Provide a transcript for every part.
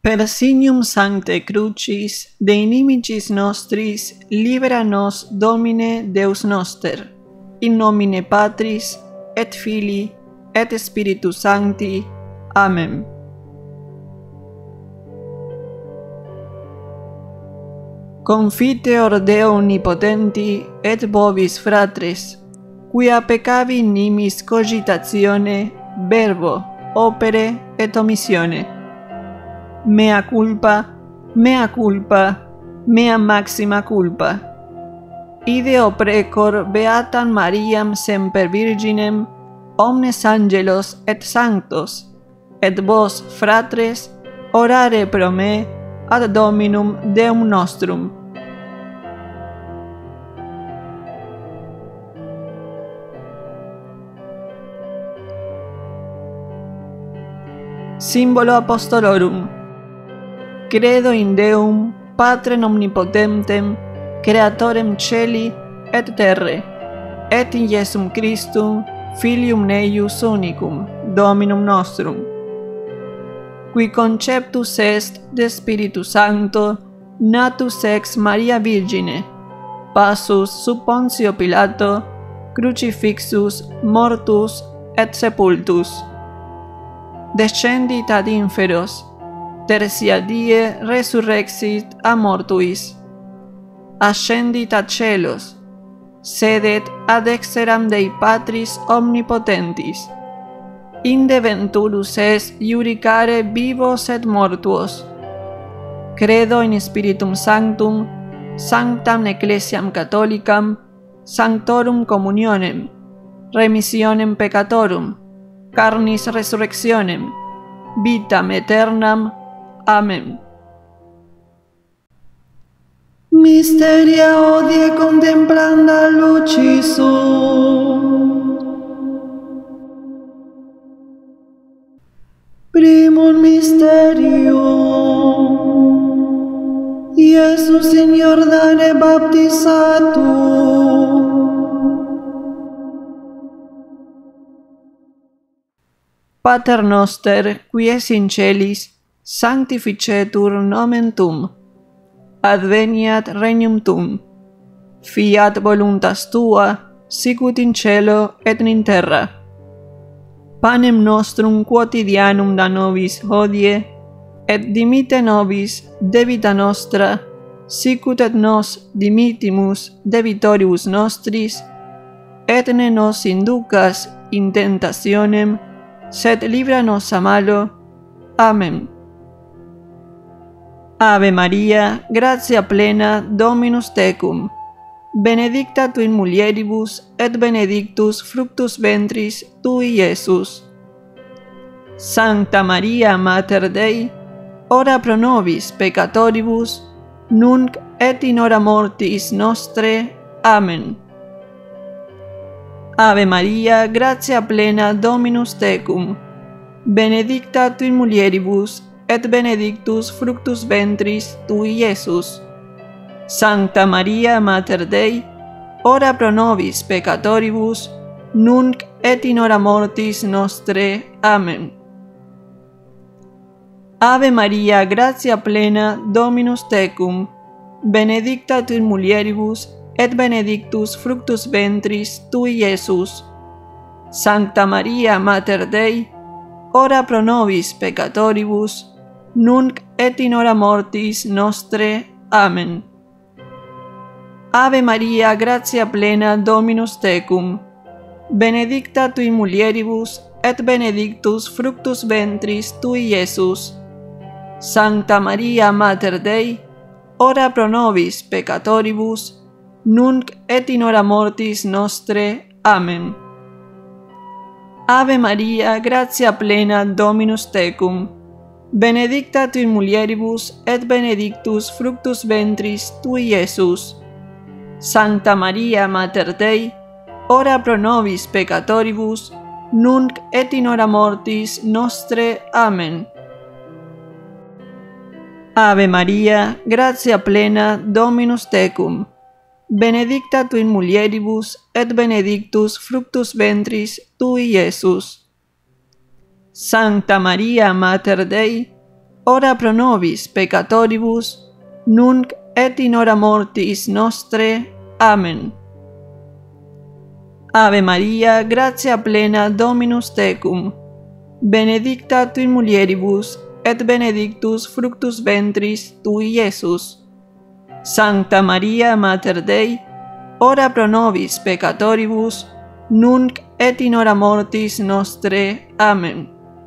Per signum sancte crucis, de inimicis nostris, libera nos Domine Deus noster, in nomine Patris, et Filii, et Spiritus Sancti. Amen. Confiteor Deo omnipotenti, et vobis fratres, quia peccavi nimis cogitatione, verbo, opere et omissione. Mea culpa, mea culpa, mea maxima culpa. Ideo precor beatam Mariam semper Virginem, omnes angelos et sanctos, et vos, fratres, orare pro me ad Dominum Deum nostrum. Symbolo Apostolorum. Credo in Deum, Patrem omnipotentem, Creatorem Celi et terre, et in Iesum Christum, Filium eius unicum, Dominum nostrum, qui conceptus est de Spiritus Sancto, natus ex Maria Virgine, passus sub Pontio Pilato, crucifixus, mortus et sepultus. Descendit ad inferos, tertia die resurrexit a mortuis, ascendit ad celos, sedet ad exteram Dei Patris omnipotentis, inde venturus est iudicare vivos et mortuos. Credo in Spiritum Sanctum, sanctam ecclesiam catholicam, sanctorum communionem, remissionem peccatorum, carnis resurrectionem, vitam aeternam. Amen. Mysteria hodie contemplanda lucis sum. Primum mysterium, Iesus in Jordane baptizatum. Pater noster, qui es in celis, sanctificetur nomen tuum. Adveniat regnum tuum. Fiat voluntas tua, sicut in cielo et in terra. Panem nostrum quotidianum da nobis hodie, et dimitte nobis debita nostra, sicut et nos dimittimus debitoribus nostris, et ne nos inducas in tentationem, sed libra nos a malo. Amen. Ave Maria, gratia plena, Dominus tecum, benedicta tu in mulieribus, et benedictus fructus ventris tui, Iesus. Sancta Maria, Mater Dei, ora pro nobis peccatoribus, nunc et in hora mortis nostre. Amen. Ave Maria, gratia plena, Dominus tecum, benedicta tu in mulieribus, et benedictus fructus ventris tui, Iesus. Sancta Maria, Mater Dei, ora pro nobis peccatoribus, nunc et in hora mortis nostre. Amen. Ave Maria, gratia plena, Dominus tecum, benedicta tu in mulieribus, et benedictus fructus ventris tui, Iesus. Sancta Maria, Mater Dei, ora pro nobis peccatoribus, nunc et in hora mortis nostre. Amen. Ave Maria, gratia plena, Dominus tecum, benedicta tu in mulieribus, et benedictus fructus ventris tui, Iesus. Sancta Maria, Mater Dei, ora pro nobis peccatoribus, nunc et in hora mortis nostre. Amen. Ave Maria, gratia plena, Dominus tecum, benedicta tu in mulieribus, et benedictus fructus ventris tui, Iesus. Sancta Maria, Mater Dei, ora pro nobis peccatoribus, nunc et in hora mortis nostre. Amen. Ave Maria, gratia plena, Dominus tecum, benedicta tu in mulieribus, et benedictus fructus ventris tui, Iesus. Sancta Maria, Mater Dei, ora pro nobis peccatoribus, nunc et in hora mortis nostre. Amen. Ave Maria, gratia plena, Dominus tecum, benedicta tu in mulieribus, et benedictus fructus ventris tui, Iesus. Sancta Maria, Mater Dei, ora pro nobis peccatoribus, nunc et in hora mortis nostre. Amen.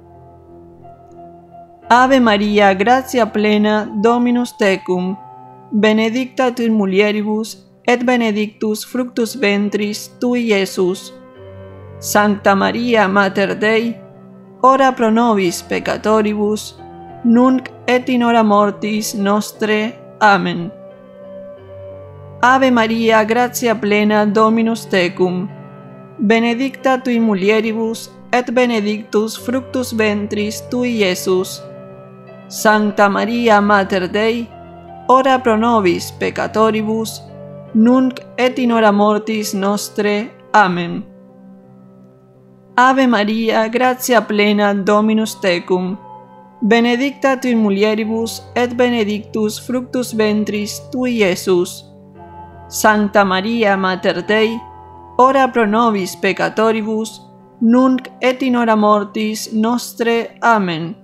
Ave Maria, gratia plena, Dominus tecum, benedicta tu in mulieribus, et benedictus fructus ventris tui, Iesus. Sancta Maria, Mater Dei, ora pro nobis peccatoribus, nunc et in hora mortis nostre. Amen. Ave Maria, gratia plena, Dominus tecum, benedicta tu in mulieribus, et benedictus fructus ventris tui, Iesus. Sancta Maria, Mater Dei, ora pro nobis peccatoribus, nunc et in hora mortis nostre. Amen. Ave Maria, gratia plena, Dominus tecum, benedicta tu in mulieribus, et benedictus fructus ventris tui, Iesus. Sancta Maria, Mater Dei, ora pro nobis peccatoribus, nunc et in hora mortis nostre. Amen.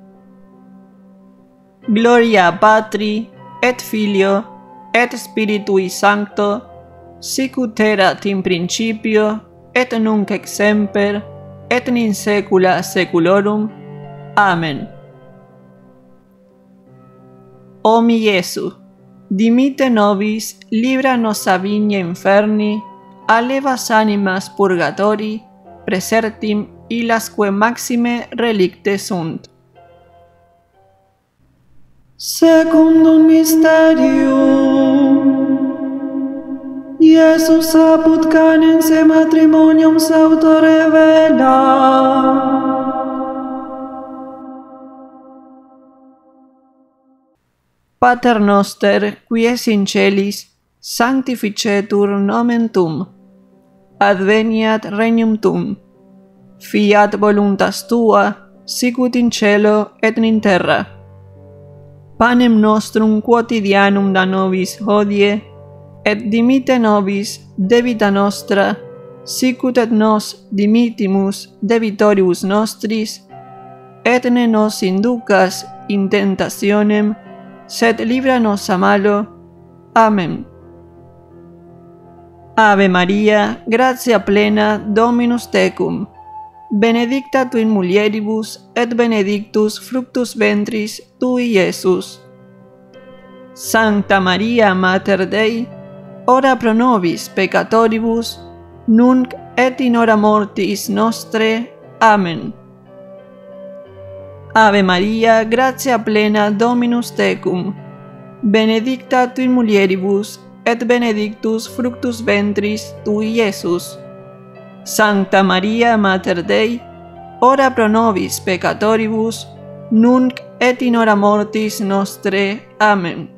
Gloria Patri, et Filio, et Spiritui Sancto, sic ut erat in principio, et nunc et semper, et in saecula saeculorum. Amen. O mi Iesu, dimite nobis, libra nos a vigna inferni, allevas animas purgatori, presertim illasque maxime relicte sunt. Secundum mysterium, Iesus apud canem se matrimonium sauto revela. Pater noster, qui es in celis, sanctificetur nomen tuum. Adveniat regnum tuum. Fiat voluntas tua, sicut in cielo et in terra. Panem nostrum quotidianum da nobis hodie, et dimite nobis debita nostra, sicut et nos dimittimus debitoribus nostris, et ne nos inducas in tentationem, sed libra nos a malo. Amen. Ave Maria, gratia plena, Dominus tecum, benedicta tu in mulieribus, et benedictus fructus ventris tui, Iesus. Sancta Maria, Mater Dei, ora pro nobis peccatoribus, nunc et in hora mortis nostre. Amen. Ave Maria, gratia plena, Dominus tecum, benedicta tu in mulieribus, et benedictus fructus ventris tui, Iesus. Sancta Maria, Mater Dei, ora pro nobis peccatoribus, nunc et in hora mortis nostre. Amen.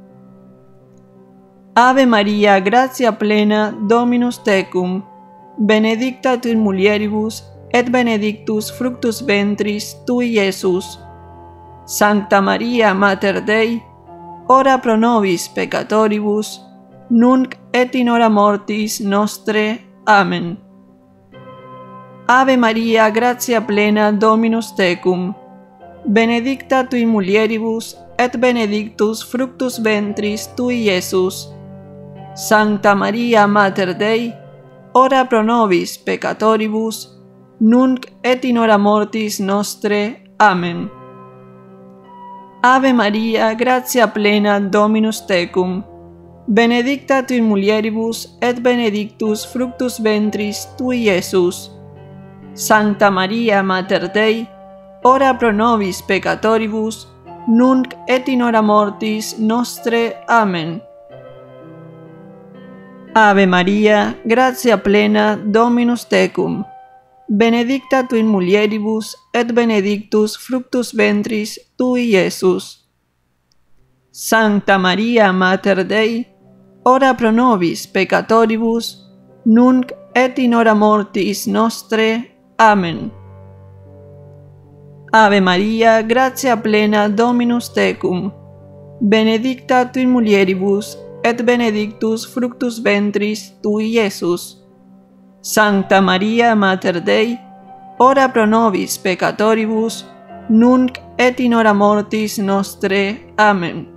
Ave Maria, gratia plena, Dominus tecum, benedicta tu in mulieribus, et benedictus fructus ventris tui, Iesus. Sancta Maria, Mater Dei, ora pro nobis peccatoribus, nunc et in hora mortis nostre. Amen. Ave Maria, gratia plena, Dominus tecum, benedicta tu in mulieribus, et benedictus fructus ventris tui, Iesus. Sancta Maria, Mater Dei, ora pro nobis peccatoribus, nunc et in hora mortis nostre. Amen. Ave Maria, gratia plena, Dominus tecum, benedicta tu in mulieribus, et benedictus fructus ventris tui, Iesus. Sancta Maria, Mater Dei, ora pro nobis peccatoribus, nunc et in hora mortis nostre. Amen. Ave Maria, gratia plena, Dominus tecum, benedicta tu in mulieribus, et benedictus fructus ventris tui, Iesus. Sancta Maria, Mater Dei, ora pro nobis peccatoribus, nunc et in hora mortis nostre. Amen. Ave Maria, gratia plena, Dominus tecum. Benedicta tu in mulieribus, et benedictus fructus ventris tui, Iesus. Sancta Maria, Mater Dei, ora pro nobis peccatoribus, nunc et in hora mortis nostre. Amen.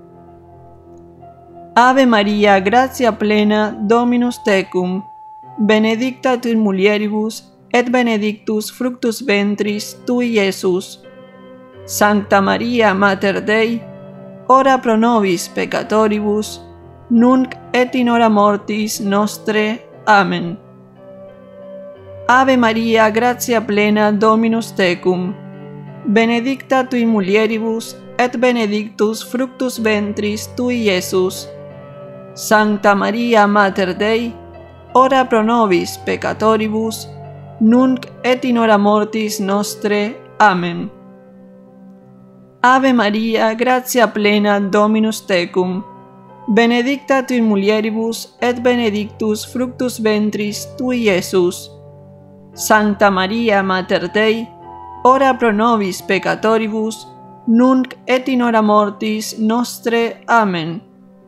Ave Maria, gratia plena, Dominus tecum. Benedicta tu in mulieribus, et benedictus fructus ventris tui, Iesus. Sancta Maria, Mater Dei, ora pro nobis peccatoribus, nunc et in hora mortis nostre. Amen. Ave Maria, gratia plena, Dominus tecum. Benedicta tu in mulieribus, et benedictus fructus ventris tui, Iesus. Sancta Maria, Mater Dei, ora pro nobis peccatoribus, nunc et in hora mortis nostre. Amen. Ave Maria, gratia plena, Dominus tecum. Benedicta tu in mulieribus, et benedictus fructus ventris tui, Iesus. Sancta Maria, Mater Dei, ora pro nobis peccatoribus, nunc et in hora mortis nostre. Amen.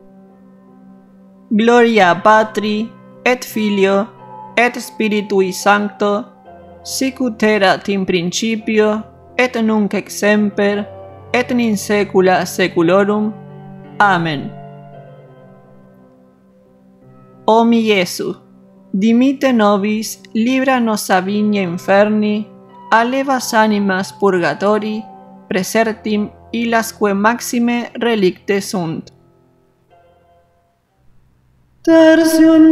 Gloria Patri, et Filio, et Spiritui Sancto, sic ut erat in principio, et nunc et semper, et in saecula saeculorum. Amen. O mi Iesu, dimite nobis, libra nos a vigna inferni, allevas animas purgatori, presertim illasque maxime relicte sunt. Tertium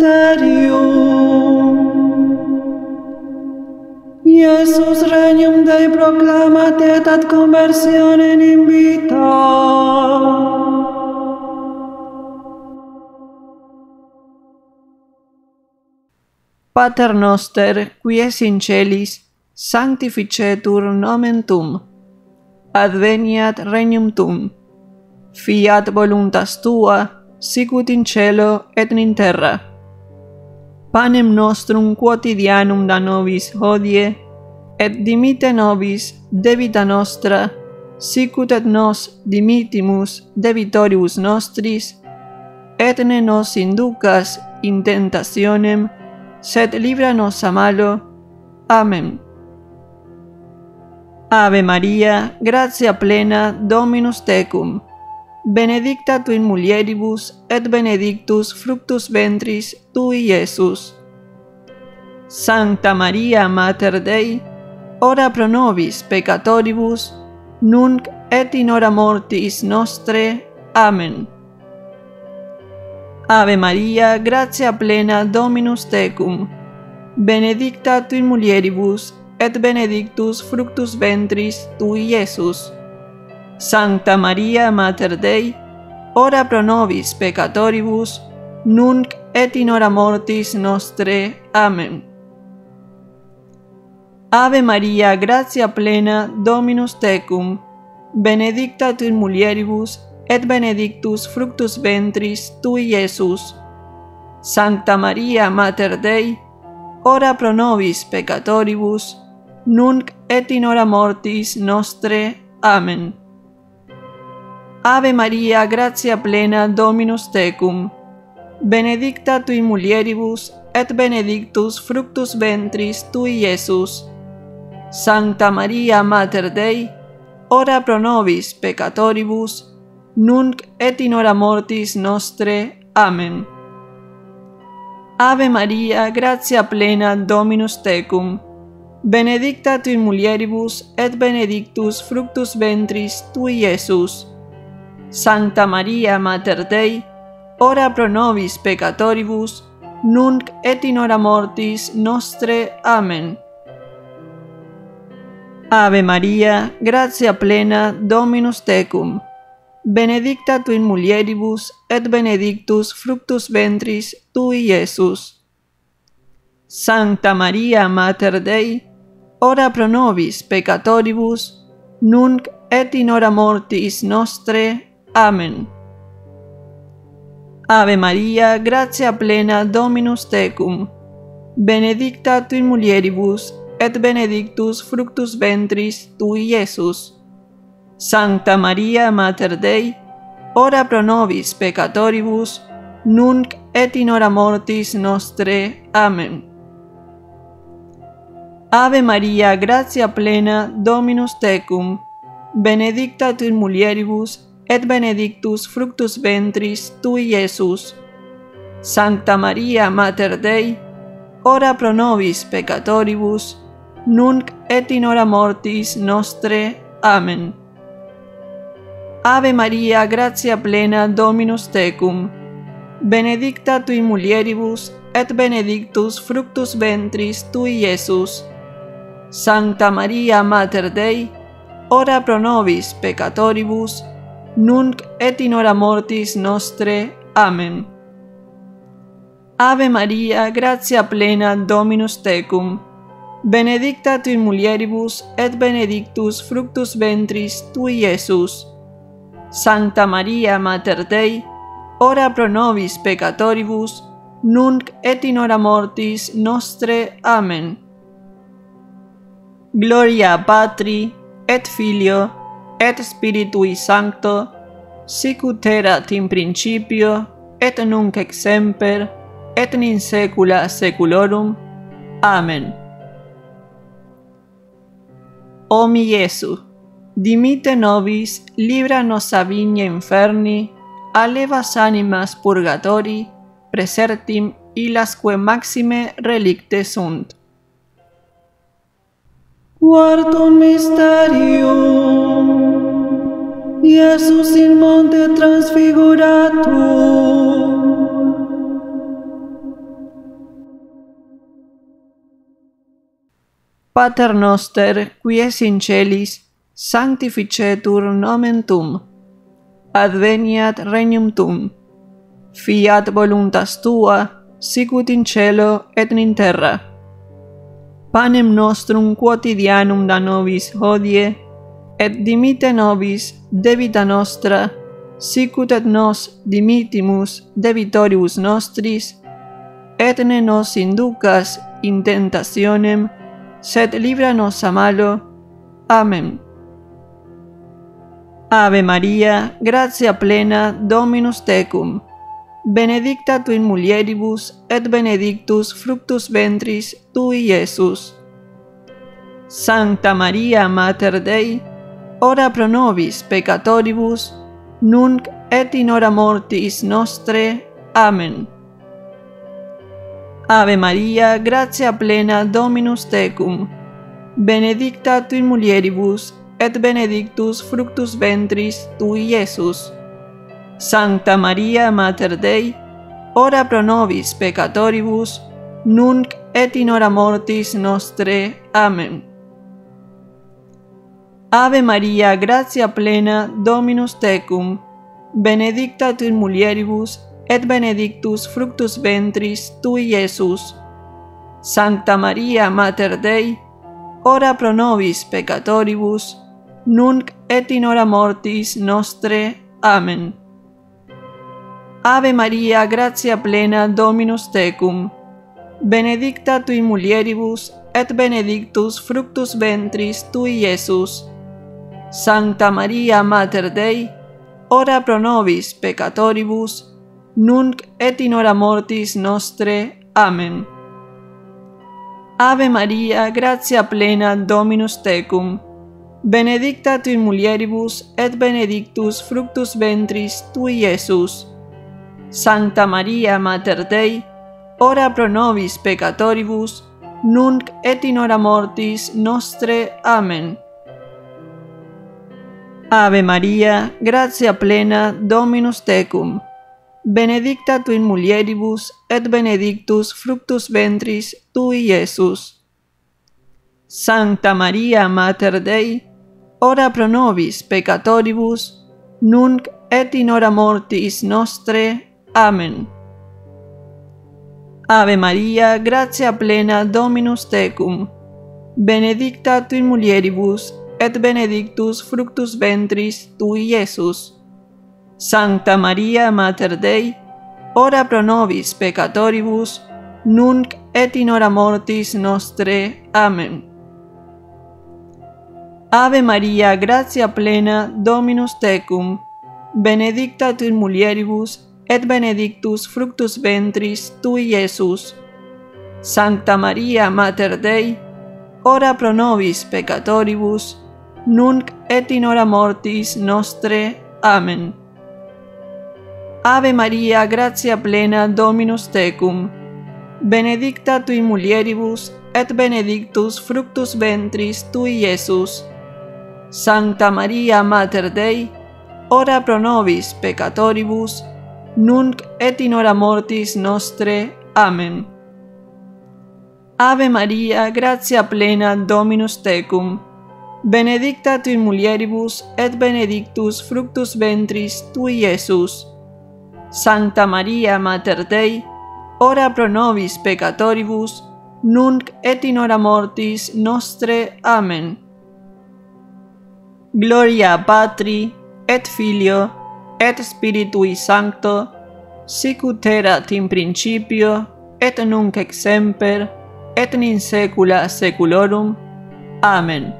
Mysterium. Iesus regnum Dei proclamat et ad conversionem invita. Pater noster, qui es in celis, sanctificetur nomen tuum. Adveniat regnum tuum. Fiat voluntas tua, sic ut in cielo et in terra. Panem nostrum quotidianum da nobis hodie, et dimitte nobis debita nostra, sic ut et nos dimittimus debitoribus nostris, et ne nos inducas in tentationem, sed libra nos a malo. Amen. Ave Maria, gratia plena, Dominus tecum. Benedicta tu in mulieribus, et benedictus fructus ventris tui, Iesus. Sancta Maria, Mater Dei, ora pro nobis peccatoribus, nunc et in hora mortis nostre. Amen. Ave Maria, gratia plena, Dominus tecum. Benedicta tu in mulieribus, et benedictus fructus ventris tui, Iesus. Sancta Maria, Mater Dei, ora pro nobis peccatoribus, nunc et in hora mortis nostre. Amen. Ave Maria, gratia plena, Dominus tecum. Benedicta tu in mulieribus, et benedictus fructus ventris tui, Iesus. Sancta Maria, Mater Dei, ora pro nobis peccatoribus, nunc et in hora mortis nostre. Amen. Ave Maria, gratia plena, Dominus tecum. Benedicta tu in mulieribus, et benedictus fructus ventris tui, Iesus. Sancta Maria, Mater Dei, ora pro nobis peccatoribus, nunc et in hora mortis nostre. Amen. Ave Maria, gratia plena, Dominus tecum. Benedicta tu in mulieribus, et benedictus fructus ventris tui, Iesus. Sancta Maria, Mater Dei, ora pro nobis peccatoribus, nunc et in hora mortis nostre. Amen. Ave Maria, gratia plena, Dominus tecum. Benedicta tu in mulieribus, et benedictus fructus ventris tui, Iesus. Sancta Maria, Mater Dei, ora pro nobis peccatoribus, nunc et in hora mortis nostre. Amen. Ave Maria, gratia plena, Dominus tecum. Benedicta tu in mulieribus, et benedictus fructus ventris tui, Iesus. Sancta Maria Mater Dei, ora pro nobis peccatoribus, nunc et in hora mortis nostre. Amen. Ave Maria, gratia plena, Dominus tecum, benedicta tu in mulieribus, et benedictus fructus ventris tui, Iesus. Sancta Maria Mater Dei, ora pro nobis peccatoribus, nunc et in hora mortis nostre. Amen. Ave Maria, gratia plena, Dominus tecum, benedicta tu in mulieribus, et benedictus fructus ventris tui, Iesus. Sancta Maria Mater Dei, ora pro nobis peccatoribus, nunc et in hora mortis nostre. Amen. Ave Maria, gratia plena, Dominus tecum, benedicta tu in mulieribus, et benedictus fructus ventris tui, Iesus. Sancta Maria Mater Dei, ora pro nobis peccatoribus, nunc et in hora mortis nostre. Amen. Gloria Patri, et Filio, et Spiritui Sancto, sicut erat in principio, et nunc et semper, et in saecula saeculorum. Amen. O mi Iesu, dimite nobis, libra nos a vigna inferni, allevas animas purgatori, presertim illasque maxime relicte sunt. Quartum mysterium, Iesus in monte transfiguratum. Pater noster, qui es in celis, sanctificetur nomen tuum. Adveniat regnum tuum. Fiat voluntas tua, sicut in cielo et in terra. Panem nostrum quotidianum da nobis hodie, et dimitte nobis debita nostra, sicut et nos dimittimus debitoribus nostris, et ne nos inducas in tentationem, sed libra nos a malo. Amen. Ave Maria, gratia plena, Dominus tecum, benedicta tu in mulieribus, et benedictus fructus ventris tui, Iesus. Sancta Maria Mater Dei, ora pro nobis peccatoribus, nunc et in hora mortis nostre. Amen. Ave Maria, gratia plena, Dominus tecum, benedicta tu in mulieribus, et benedictus fructus ventris tui, Iesus. Sancta Maria Mater Dei, ora pro nobis peccatoribus, nunc et in hora mortis nostre. Amen. Ave Maria, gratia plena, Dominus tecum, benedicta tu in mulieribus, et benedictus fructus ventris tui, Iesus. Sancta Maria Mater Dei, ora pro nobis peccatoribus, nunc et in hora mortis nostre. Amen. Ave Maria, gratia plena, Dominus tecum, benedicta tu in mulieribus, et benedictus fructus ventris tui, Iesus. Sancta Maria Mater Dei, ora pro nobis peccatoribus, nunc et in hora mortis nostre. Amen. Ave Maria, gratia plena, Dominus tecum, benedicta tu in mulieribus, et benedictus fructus ventris tui, Iesus. Sancta Maria Mater Dei, ora pro nobis peccatoribus, nunc et in hora mortis nostre. Amen. Ave Maria, gratia plena, Dominus tecum, benedicta tu in mulieribus, et benedictus fructus ventris tui, Iesus. Sancta Maria Mater Dei, ora pro nobis peccatoribus, nunc et in hora mortis nostre. Amen. Ave Maria, gratia plena, Dominus tecum, benedicta tu in mulieribus, et benedictus fructus ventris tui, Iesus. Sancta Maria Mater Dei, ora pro nobis peccatoribus, nunc et in hora mortis nostre. Amen. Ave Maria, gratia plena, Dominus tecum, benedicta tu in mulieribus, et benedictus fructus ventris tui, Iesus. Sancta Maria, Mater Dei, ora pro nobis peccatoribus, nunc et in hora mortis nostre. Amen. Ave Maria, gratia plena, Dominus tecum, benedicta tu in mulieribus, et benedictus fructus ventris tui, Iesus. Sancta Maria, Mater Dei, ora pro nobis peccatoribus, nunc et in hora mortis nostre. Amen. Ave Maria, gratia plena, Dominus tecum, benedicta tu in mulieribus, et benedictus fructus ventris tui, Iesus. Sancta Maria, Mater Dei, ora pro nobis peccatoribus, nunc et in hora mortis nostre. Amen. Gloria Patri, et Filio, et Spiritui Sancto, sicut erat in principio, et nunc et semper, et in saecula saeculorum. Amen.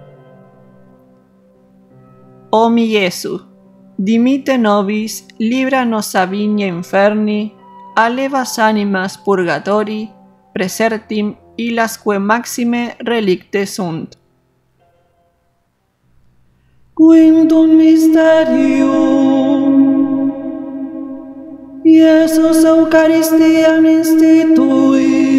O mi Iesu, dimite nobis, libra nos a vigna inferni, allevas animas purgatori, presertim illasque maxime relicte sunt. Quintum mysterium. Iesus Eucharistiam instituit.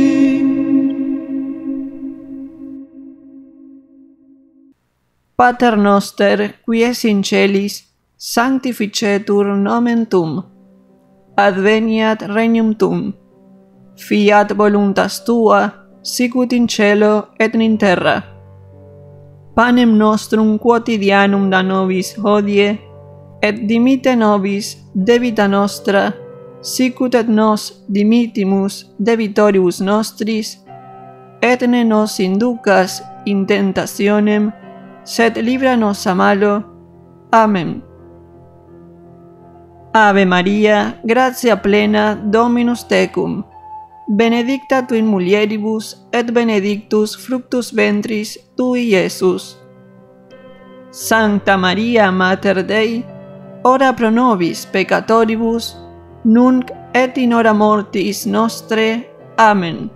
Pater noster, qui es in celis, sanctificetur nomen tuum. Adveniat regnum tuum. Fiat voluntas tua, sicut in cielo et in terra. Panem nostrum quotidianum da nobis hodie, et dimitte nobis debita nostra, sicut et nos dimittimus debitoribus nostris, et ne nos inducas in tentationem, sed libra nos a malo. Amen. Ave Maria, gratia plena, Dominus tecum, benedicta tu in mulieribus, et benedictus fructus ventris tui, Iesus. Sancta Maria, Mater Dei, ora pro nobis peccatoribus, nunc et in hora mortis nostre. Amen.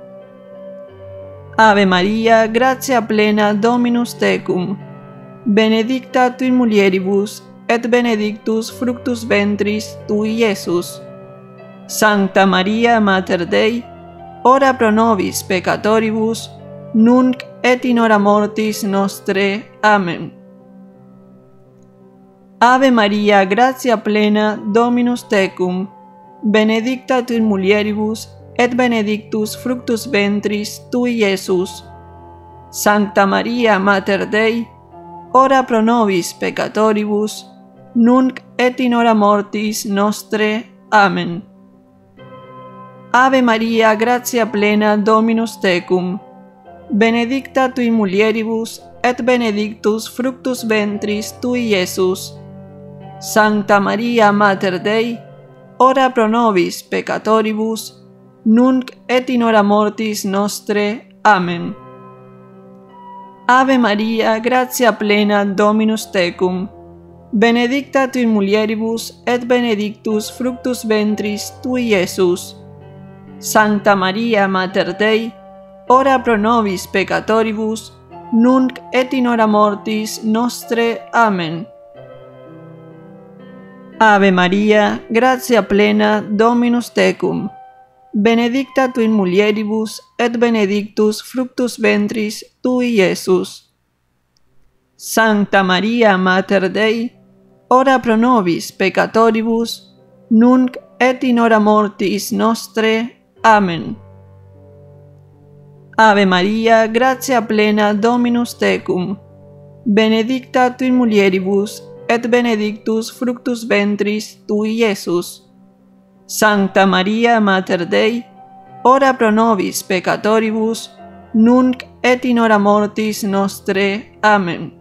Ave Maria, gratia plena, Dominus tecum, benedicta tu in mulieribus, et benedictus fructus ventris tui, Iesus. Sancta Maria, Mater Dei, ora pro nobis peccatoribus, nunc et in hora mortis nostre. Amen. Ave Maria, gratia plena, Dominus tecum, benedicta tu in mulieribus, et benedictus fructus ventris tui, Iesus. Sancta Maria, Mater Dei, ora pro nobis peccatoribus, nunc et in hora mortis nostre. Amen. Ave Maria, gratia plena, Dominus tecum, benedicta tu in mulieribus, et benedictus fructus ventris tui, Iesus. Sancta Maria, Mater Dei, ora pro nobis peccatoribus, nunc et in hora mortis nostre. Amen. Ave Maria, gratia plena, Dominus tecum, benedicta tu in mulieribus, et benedictus fructus ventris tui, Iesus. Sancta Maria, Mater Dei, ora pro nobis peccatoribus, nunc et in hora mortis nostre. Amen. Ave Maria, gratia plena, Dominus tecum, benedicta tu in mulieribus, et benedictus fructus ventris tui, Iesus. Sancta Maria, Mater Dei, ora pro nobis peccatoribus, nunc et in hora mortis nostre. Amen. Ave Maria, gratia plena, Dominus tecum, benedicta tu in mulieribus, et benedictus fructus ventris tui, Iesus. Sancta Maria, Mater Dei, ora pro nobis peccatoribus, nunc et in hora mortis nostre. Amen.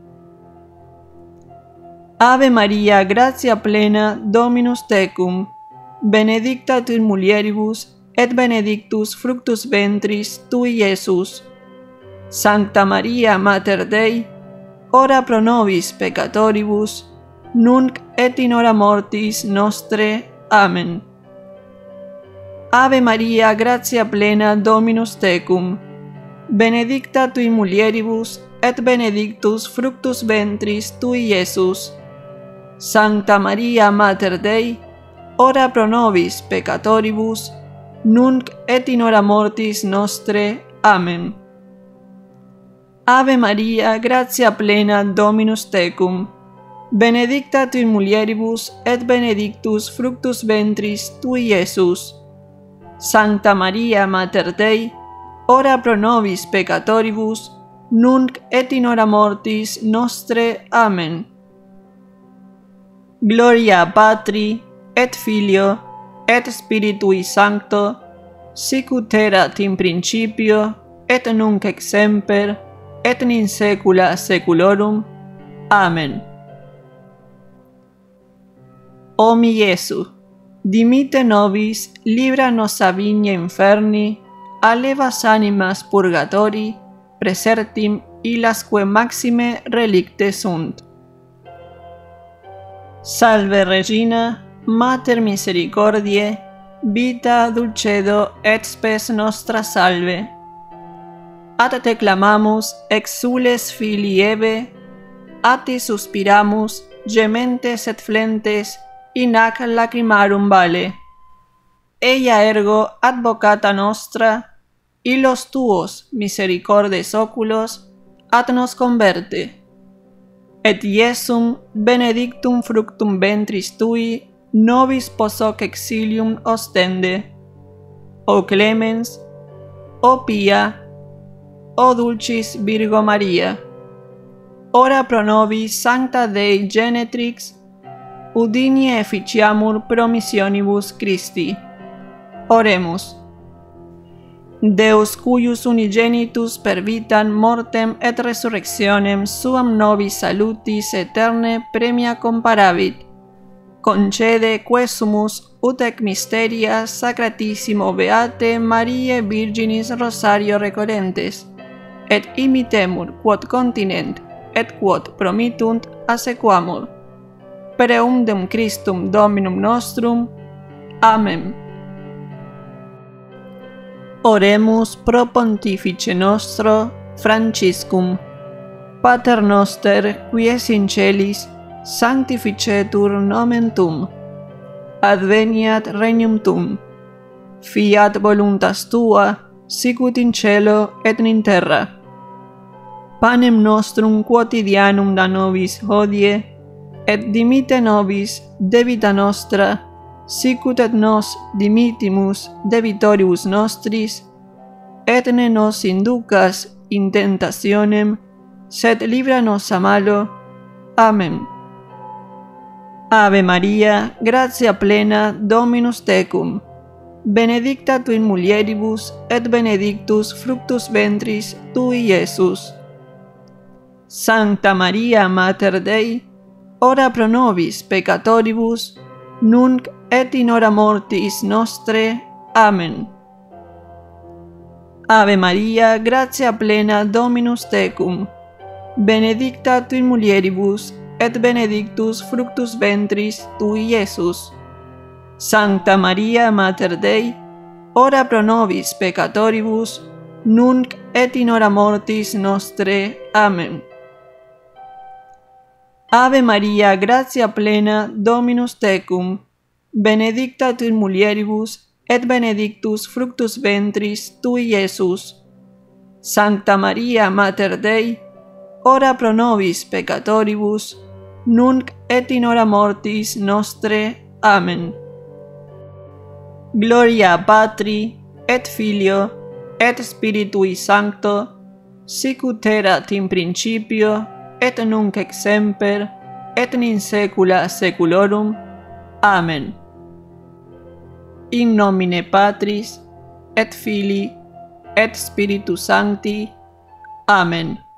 Ave Maria, gratia plena, Dominus tecum, benedicta tu in mulieribus, et benedictus fructus ventris tui, Iesus. Sancta Maria, Mater Dei, ora pro nobis peccatoribus, nunc et in hora mortis nostre. Amen. Ave Maria, gratia plena, Dominus tecum, benedicta tui mulieribus, et benedictus fructus ventris tui, Iesus. Sancta Maria, Mater Dei, ora pro nobis peccatoribus, nunc et in hora mortis nostre. Amen. Ave Maria, gratia plena, Dominus tecum, benedicta tui mulieribus, et benedictus fructus ventris tui, Iesus. Sancta Maria, Mater Dei, ora pro nobis peccatoribus, nunc et in hora mortis nostre. Amen. Gloria Patri, et Filio, et Spiritui Sancto, sic ut erat in principio, et nunc et semper, et in saecula saeculorum. Amen. O mi Iesu, dimite nobis, libra nos a vigna inferni, allevas animas purgatori, presertim illasque maxime relicte sunt. Salve Regina, Mater misericordiae, vita, dulcedo, et spes nostra salve. Ad te clamamus, exules filii Eve, a te suspiramus, gementes et flentes, in ac lacrimarum vale. Ella ergo advocata nostra, y los tuos misericordes oculos, ad nos converte. Et Iesum benedictum fructum ventris tui, nobis possoc exilium ostende. O clemens, o pia, o dulcis Virgo Maria, ora pro nobis Sancta Dei Genetrix, udinie efficiamur promissionibus Christi. Oremus. Deus cuius unigenitus per vitam mortem et resurrectionem suam nobis salutis eterne premia comparavit, concede quesumus ut ec mysteria sacratissimo beate Mariae Virginis Rosario recorrentes, et imitemur quod continent et quod promittunt assequamur. Per eundem Christum Dominum nostrum. Amen. Oremus pro Pontifice nostro Franciscum. Pater noster, qui es in celis, sanctificetur nomen tuum. Adveniat regnum tuum. Fiat voluntas tua, sicut in cielo et in terra. Panem nostrum quotidianum da nobis hodie, et dimitte nobis debita nostra, sicut et nos dimittimus debitoribus nostris, et ne nos inducas in tentationem, sed libra nos a malo. Amen. Ave Maria, gratia plena, Dominus tecum, benedicta tu in mulieribus, et benedictus fructus ventris tui, Iesus. Sancta Maria, Mater Dei, ora pro nobis peccatoribus, nunc et in hora mortis nostre. Amen. Ave Maria, gratia plena, Dominus tecum, benedicta tu in mulieribus, et benedictus fructus ventris tui, Iesus. Sancta Maria, Mater Dei, ora pro nobis peccatoribus, nunc et in hora mortis nostre. Amen. Ave Maria, gratia plena, Dominus tecum, benedicta tu in mulieribus, et benedictus fructus ventris tui, Iesus. Sancta Maria, Mater Dei, ora pro nobis peccatoribus, nunc et in hora mortis nostre. Amen. Gloria Patri, et Filio, et Spiritui Sancto, sic ut erat in principio, et nunc et semper, et in saecula saeculorum. Amen. In nomine Patris, et Filii, et Spiritus Sancti. Amen.